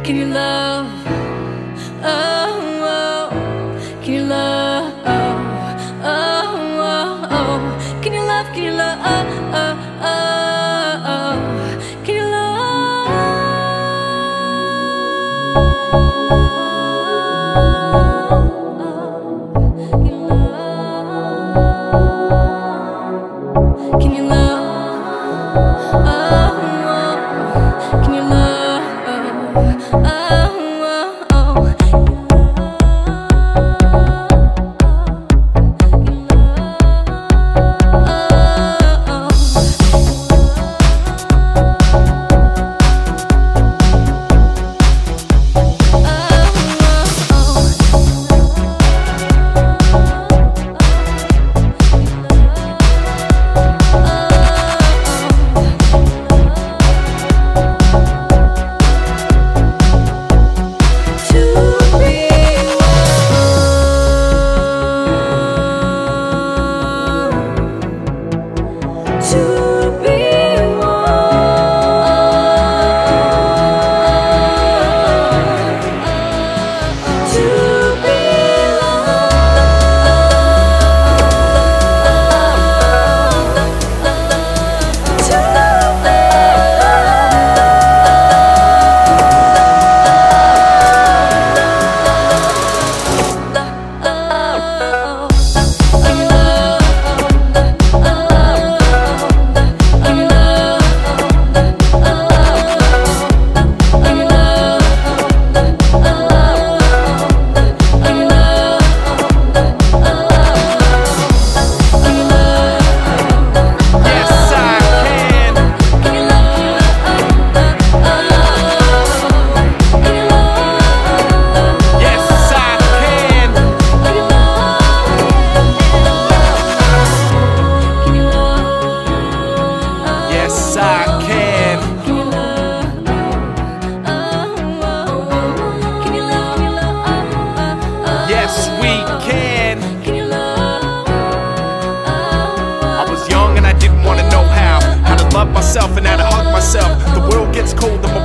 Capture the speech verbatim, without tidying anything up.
Can you love? Oh, oh. Can you love? Oh, oh, oh, oh. Can you love? Can you love? Oh, oh, oh, oh. Can you love? Can you love? Oh, can you love? Oh, oh, oh. Myself and how to hug myself. The world gets cold the